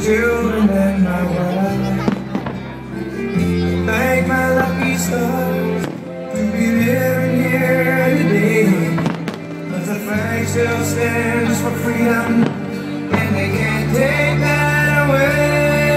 children and my wife. Thank my lucky stars to be living here today. But the flag still stands for freedom, and they can't take that away.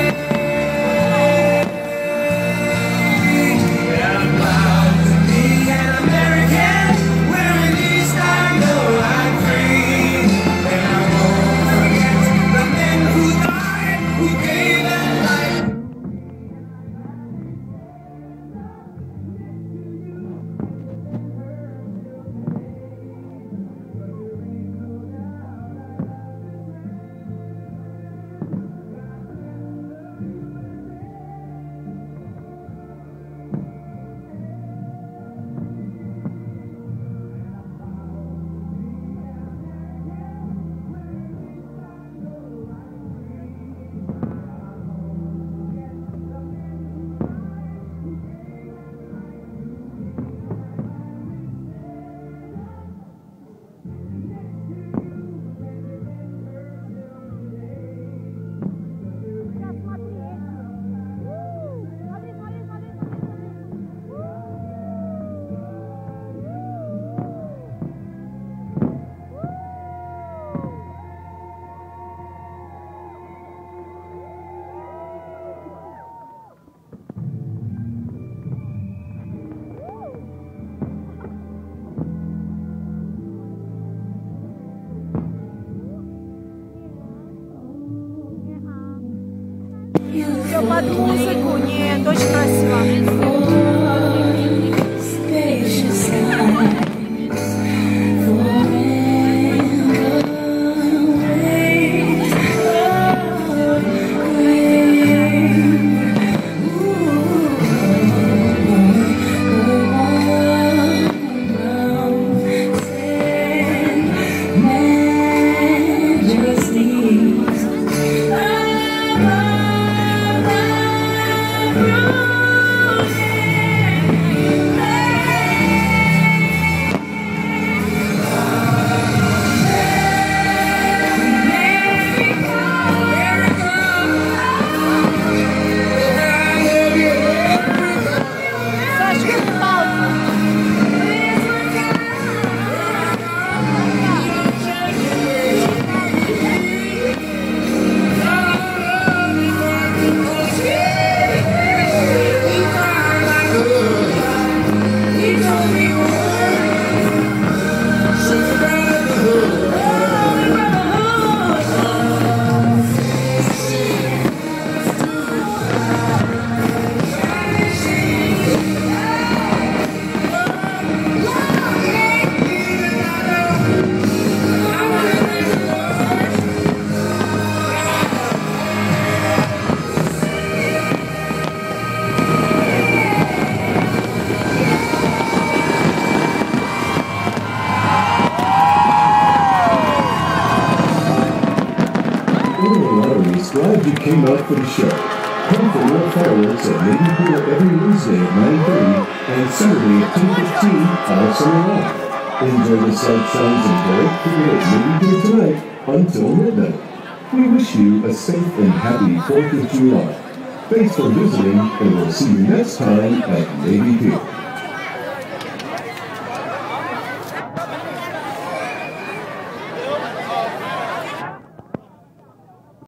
Все под музыку, нет, очень красиво. Glad you came out for the show. Come for more fireworks at Navy Pier every Wednesday at 9:30 and Saturday at 10:15 all summer long. Enjoy the sight, sounds, and bright food at Navy Pier tonight until midnight. We wish you a safe and happy 4th of July. Thanks for visiting, and we'll see you next time at Navy Pier.